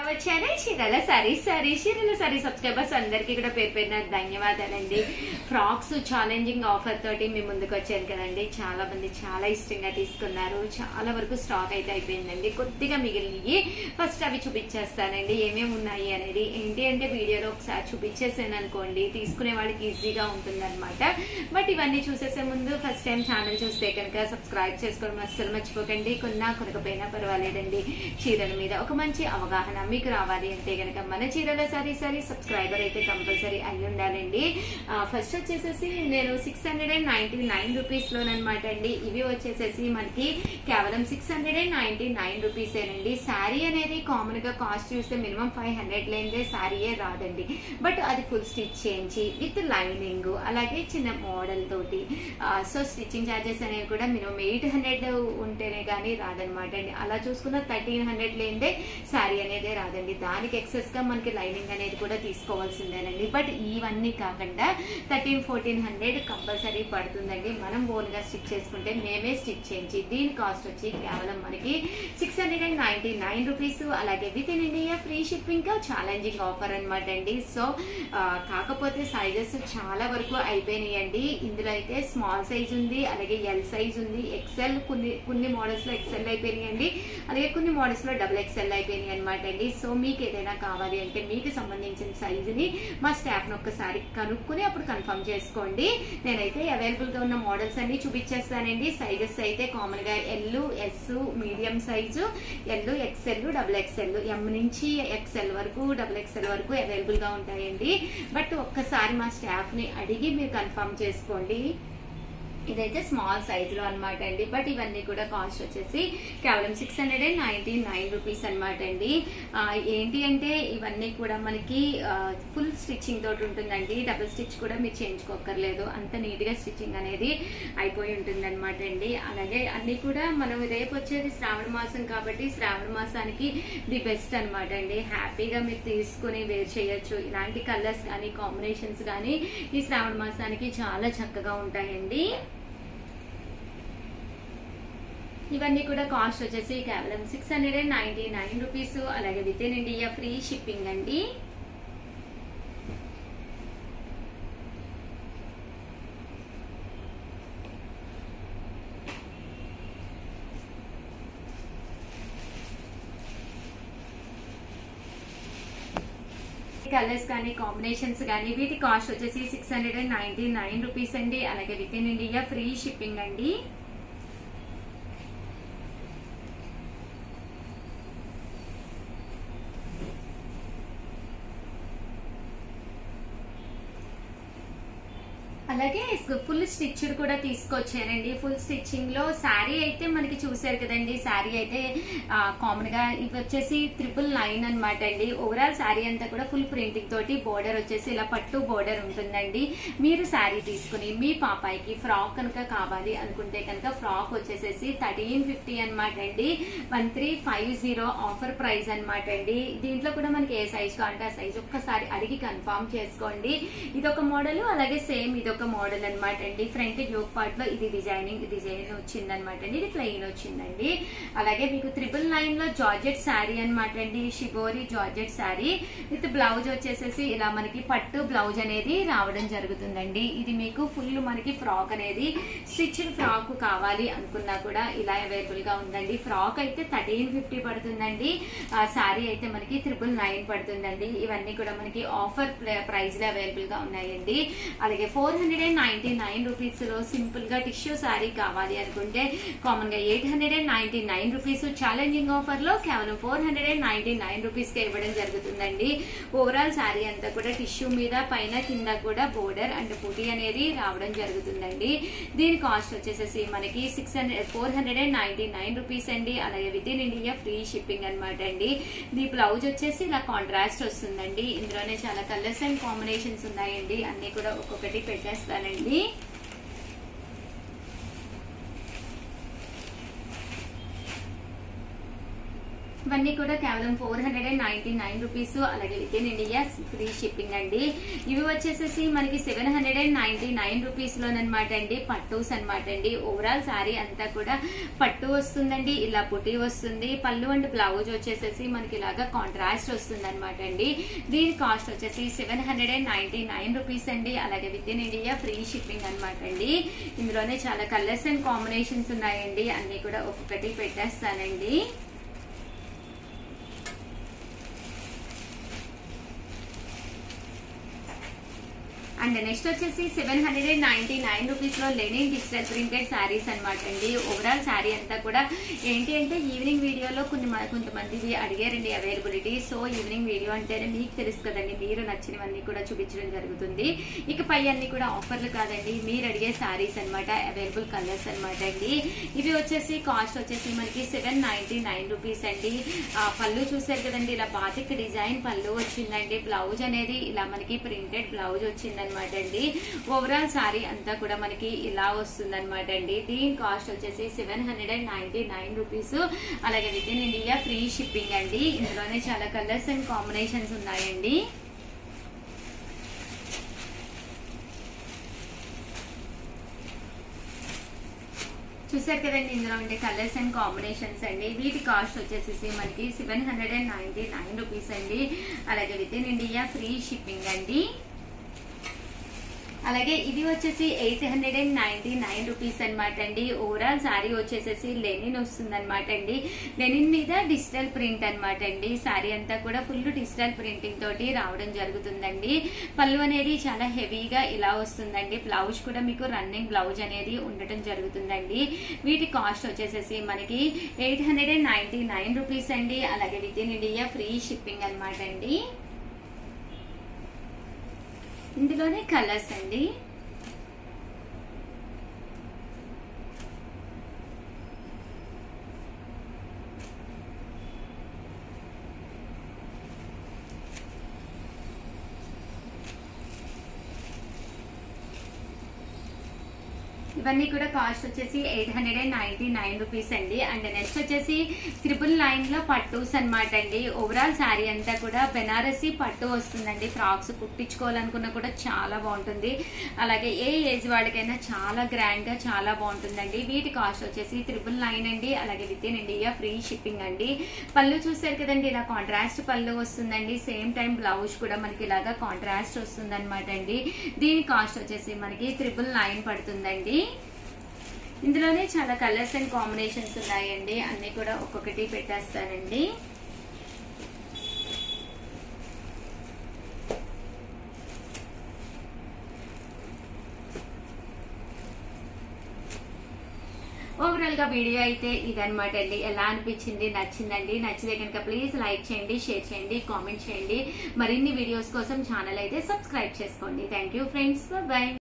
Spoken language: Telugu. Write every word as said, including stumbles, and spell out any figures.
అవర్ ఛానల్ చీరల సారీ సారీ చీరల సారీ సబ్స్క్రైబర్స్ అందరికీ కూడా పేరు పేరున ధన్యవాదాలండి. ఫ్రాక్స్ ఛాలెంజింగ్ ఆఫర్ తోటి మీ ముందుకు వచ్చాను కదండి. చాలా మంది చాలా ఇష్టంగా తీసుకున్నారు. చాలా వరకు స్టాక్ అయితే అయిపోయిందండి. కొద్దిగా మిగిలినవి ఫస్ట్ అవి చూపించేస్తానండి ఏమేమి ఉన్నాయి అనేది. ఏంటి అంటే వీడియోలో ఒకసారి చూపించేసాను అనుకోండి తీసుకునే వాళ్ళకి ఈజీగా ఉంటుంది అనమాట. బట్ ఇవన్నీ చూసేసే ముందు ఫస్ట్ టైం ఛానల్ చూస్తే కనుక సబ్స్క్రైబ్ చేసుకోవడం అస్సలు మర్చిపోకండి. కొన్నా కొనకపోయినా పర్వాలేదండి. చీరల మీద ఒక మంచి అవగాహన మీకు రావాలి అంటే కనుక మన చీరల సారీ సారీ సబ్స్క్రైబర్ అయితే కంపల్సరీ అయి ఉండాలండి. ఫస్ట్ వచ్చేసేసి నేను six hundred and ninety nine rupees లోనమాట అండి. ఇవి వచ్చేసేసి మనకి కేవలం six hundred and ninety nine రూపీసేనండి. శారీ అనేది కామన్ గా కాస్ట్ చూస్తే మినిమం ఫైవ్ హండ్రెడ్ లేనిదే శారీయే రాదండి. బట్ అది ఫుల్ స్టిచ్ చేయించి విత్ లైనింగ్ అలాగే చిన్న మోడల్ తోటి సో స్టిచ్చింగ్ ఛార్జెస్ అనేవి కూడా మినిమం ఎయిట్ హండ్రెడ్ ఉంటేనే కానీ రాదనమాట అండి. అలా చూసుకున్న థర్టీన్ హండ్రెడ్ లేనిదే శారీ అనేది రాదండి. దానికి ఎక్సెస్ గా మనకి లైనింగ్ అనేది కూడా తీసుకోవాల్సిందేనండి. బట్ ఇవన్నీ కాకుండా థర్టీన్ ఫోర్టీన్ హండ్రెడ్ కంపల్సరీ పడుతుందండి. మనం ఓన్ గా స్టిచ్ చేసుకుంటే మేమే స్టిచ్ చేయించి దీని కాస్ట్ వచ్చి కేవలం మనకి six hundred and ninety nine rupees అలాగే within India free shipping challenging offer అనమాట అండి. సో కాకపోతే సైజెస్ చాలా వరకు అయిపోయినాయండి. ఇందులో అయితే స్మాల్ సైజ్ ఉంది అలాగే ఎల్ సైజ్ ఉంది, ఎక్సెల్ కొన్ని కొన్ని మోడల్స్ లో ఎక్సెల్ అయిపోయినాయండి, అలాగే కొన్ని మోడల్స్ లో డబుల్ ఎక్సెల్ అయిపోయినాయి అనమాట అండి. సో మీకు ఏదైనా కావాలి అంటే మీకు సంబంధించిన సైజుని మా స్టాఫ్ ను ఒక్కసారి కనుక్కుని అప్పుడు కన్ఫర్మ్ చేసుకోండి. నేనైతే అవైలబుల్ గా ఉన్న మోడల్స్ అన్ని చూపించేస్తానండి. సైజెస్ అయితే కామన్ గా L, S, medium size, L, XL, double XL, M నుంచి ఎక్సెల్ వరకు డబుల్ ఎక్సెల్ వరకు అవైలబుల్ గా ఉంటాయండి. బట్ ఒక్కసారి మా స్టాఫ్ ని అడిగి మీరు కన్ఫర్మ్ చేసుకోండి. ఇదైతే స్మాల్ సైజ్ లో అనమాట అండి. బట్ ఇవన్నీ కూడా కాస్ట్ వచ్చేసి కేవలం six hundred and ninety nine rupees అనమాట అండి. ఏంటి అంటే ఇవన్నీ కూడా మనకి ఫుల్ స్టిచ్చింగ్ తోటి ఉంటుందండి. డబుల్ స్టిచ్ కూడా మీరు చేయించుకోకర్లేదు. అంత నీట్ గా స్టిచ్చింగ్ అనేది అయిపోయి ఉంటుంది అనమాట అండి. అలాగే అన్ని కూడా మనం రేపు వచ్చేది శ్రావణ మాసం కాబట్టి శ్రావణ మాసానికి ది బెస్ట్ అనమాట అండి. హ్యాపీగా మీరు తీసుకుని వేర్ చేయొచ్చు. ఇలాంటి కలర్స్ కానీ కాంబినేషన్స్ కానీ ఈ శ్రావణ మాసానికి చాలా చక్కగా ఉంటాయండి. ఇవన్నీ కూడా కాస్ట్ వచ్చేసి కేవలం six hundred and ninety nine rupees అలాగే within India free shipping అండి. కలర్స్ కానీ కాంబినేషన్స్ కానీ వీటి కాస్ట్ వచ్చేసి six hundred and ninety nine rupees అండి అలాగే within India free shipping అండి. అలాగే ఫుల్ స్టిచ్డ్ కూడా తీసుకొచ్చానండి. ఫుల్ స్టిచ్చింగ్ లో శారీ అయితే మనకి చూసారు కదండి. శారీ అయితే కామన్ గా ఇవి వచ్చేసి ట్రిపుల్ నైన్ అనమాట అండి. ఓవరాల్ శారీ అంతా కూడా ఫుల్ ప్రింటింగ్ తోటి బోర్డర్ వచ్చేసి ఇలా పట్టు బోర్డర్ ఉంటుందండి. మీరు శారీ తీసుకుని మీ పాపాయికి ఫ్రాక్ కనుక కావాలి అనుకుంటే కనుక ఫ్రాక్ వచ్చేసేసి థర్టీన్ ఫిఫ్టీ అనమాట అండి. One three five zero offer price అనమాట అండి. దీంట్లో కూడా మనకి ఏ సైజ్ కావాలంటే ఆ సైజ్ ఒక్కసారి అడిగి కన్ఫర్మ్ చేసుకోండి. ఇదొక మోడల్ అలాగే సేమ్ ఇదొక మోడల్ అనమాట అండి. ఫ్రంట్ యోక్ పార్ట్ లో ఇది డిజైనింగ్ డిజైన్ వచ్చింది అనమాట అండి. ఇది ప్లెయిన్ వచ్చిందండి. అలాగే మీకు ట్రిపుల్ నైన్ లో జార్జెట్ శారీ అనమాట అండి. Shibori georgette sari with blouse వచ్చేసేసి ఇలా మనకి పట్టు బ్లౌజ్ అనేది రావడం జరుగుతుందండి. ఇది మీకు ఫుల్ మనకి ఫ్రాక్ అనేది స్టిచ్డ్ ఫ్రాక్ కావాలి అనుకున్నా కూడా ఇలా అవైలబుల్ గా ఉందండి. ఫ్రాక్ అయితే థర్టీన్ ఫిఫ్టీ పడుతుందండి. శారీ అయితే మనకి ట్రిపుల్ నైన్ పడుతుందండి. ఇవన్నీ కూడా మనకి ఆఫర్ ప్రైస్ లో అవైలబుల్ గా ఉన్నాయండి. అలాగే four hundred and ninety nine rupees లో సింపుల్ గా టిష్యూ శారీ కావాలి అనుకుంటే కామన్ గా eight hundred and ninety nine rupees challenging offer లో కేవలం four hundred and ninety nine rupees కి ఇవ్వడం జరుగుతుందండి. ఓవరాల్ శారీ అంతా కూడా టిష్యూ మీద పైన కింద కూడా బోర్డర్ అండ్ బూటీ అనేది రావడం జరుగుతుందండి. దీని కాస్ట్ వచ్చేసేసి మనకి six hundred four hundred and ninety nine rupees అండి. అలాగే within India free shipping అనమాట అండి. ది బ్లౌజ్ వచ్చేసి ఇలా కాంట్రాస్ట్ వస్తుందండి. ఇందులోనే చాలా కలర్స్ అండ్ కాంబినేషన్స్ ఉన్నాయండి. అన్ని కూడా ఒక్కొక్కటి పెట్టేస్తానండి. ఇవన్నీ కూడా కేవలం four hundred and ninety nine rupees అలాగే within India free shipping అండి. ఇవి వచ్చేసేసి మనకి seven hundred and ninety nine rupees లోనమాట అండి. పట్టూస్ అనమాట అండి. ఓవరాల్ శారీ అంతా కూడా పట్టు వస్తుందండి. ఇలా పుట్టి వస్తుంది. పళ్ళు అండ్ బ్లౌజ్ వచ్చేసేసి మనకి ఇలాగా కాంట్రాస్ట్ వస్తుంది అనమాట అండి. దీని కాస్ట్ వచ్చేసి seven hundred and ninety nine rupees అండి. అలాగే within India free shipping అనమాట అండి. ఇందులోనే చాలా కలర్స్ అండ్ కాంబినేషన్స్ ఉన్నాయండి. అన్ని కూడా ఒక్కొక్కటి పెట్టేస్తానండి. అండ్ నెక్స్ట్ వచ్చేసి seven hundred and ninety nine rupees లో లెనిన్ డిజిటల్ ప్రింటెడ్ శారీస్ అనమాట అండి. ఓవరాల్ శారీ అంతా కూడా ఏంటి అంటే ఈవినింగ్ వీడియోలో కొన్ని కొంతమంది అడిగారండి అవైలబిలిటీ. సో ఈవినింగ్ వీడియో అంటేనే మీకు తెలుసు కదండి, మీరు నచ్చినవన్నీ కూడా చూపించడం జరుగుతుంది. ఇక పై అన్ని కూడా ఆఫర్లు కాదండి, మీరు అడిగే శారీస్ అనమాట, అవైలబుల్ కలర్స్ అనమాట అండి. ఇవి వచ్చేసి కాస్ట్ వచ్చేసి మనకి సెవెన్ నైన్టీ నైన్ రూపీస్ అండి. పళ్ళు చూసారు కదండి, ఇలా బాతిక్ డిజైన్ పళ్ళు వచ్చిందండి. బ్లౌజ్ అనేది ఇలా మనకి ప్రింటెడ్ బ్లౌజ్ వచ్చిందండి అనమాట అండి. ఓవరాల్ సారీ అంతా కూడా మనకి ఇలా వస్తుంది అనమాట అండి. దీని కాస్ట్ వచ్చేసి seven hundred and ninety nine rupees. అలాగే within India free shipping అండి. ఇందులోనే చాలా కలర్స్ అండ్ కాంబినేషన్స్ ఉన్నాయండి. చూసారు కదండి, ఇందులో ఉండే కలర్స్ అండ్ కాంబినేషన్స్ అండి. వీటి కాస్ట్ వచ్చేసి మనకి seven hundred and ninety nine rupees అండి. అలాగే within India free shipping అండి. అలాగే ఇది వచ్చేసి eight hundred and ninety nine rupees అనమాట అండి. ఓవరాల్ శారీ వచ్చేసేసి లెనిన్ వస్తుంది అనమాట అండి. లెనిన్ మీద డిజిటల్ ప్రింట్ అనమాట అండి. శారీ అంతా కూడా ఫుల్ డిజిటల్ ప్రింటింగ్ తోటి రావడం జరుగుతుందండి. పళ్ళు అనేది చాలా హెవీగా ఇలా వస్తుందండి. బ్లౌజ్ కూడా మీకు రన్నింగ్ బ్లౌజ్ అనేది ఉండటం జరుగుతుందండి. వీటి కాస్ట్ వచ్చేసేసి మనకి eight hundred and ninety nine rupees అండి. అలాగే within India free shipping అనమాట అండి. ఇందులోనే కలర్స్ అండి. ఇవన్నీ కూడా కాస్ట్ వచ్చేసి eight hundred and ninety nine rupees అండి. అండ్ నెక్స్ట్ వచ్చేసి త్రిపుల్ నైన్ లో పట్టూస్ అనమాట అండి. ఓవరాల్ శారీ అంతా కూడా బెనారసీ పట్టు వస్తుందండి. ఫ్రాక్స్ కుట్టించుకోవాలనుకున్నా కూడా చాలా బాగుంటుంది. అలాగే ఏ ఏజ్ వాళ్ళకైనా చాలా గ్రాండ్ గా చాలా బాగుంటుందండి. వీటి కాస్ట్ వచ్చేసి త్రిపుల్ నైన్ అండి. అలాగే within India free shipping అండి. పళ్ళు చూసారు కదండి, ఇలా కాంట్రాస్ట్ పళ్ళు వస్తుందండి. సేమ్ టైం బ్లౌజ్ కూడా మనకి ఇలాగా కాంట్రాస్ట్ వస్తుంది అనమాట అండి. దీని కాస్ట్ వచ్చేసి మనకి త్రిపుల్ నైన్ పడుతుందండి. ఇందులోనే చాలా కలర్స్ అండ్ కాంబినేషన్స్ ఉన్నాయండి. అన్ని కూడా ఒక్కొక్కటి పెట్టేస్తానండి. ఓవరాల్ గా వీడియో అయితే ఇదనమాట అండి. ఎలా అనిపించింది, నచ్చిందండి? నచ్చితే కనుక ప్లీజ్ లైక్ చేయండి, షేర్ చేయండి, కామెంట్ చేయండి. మరిన్ని వీడియోస్ కోసం ఛానల్ అయితే సబ్స్క్రైబ్ చేసుకోండి. Thank you friends, bye.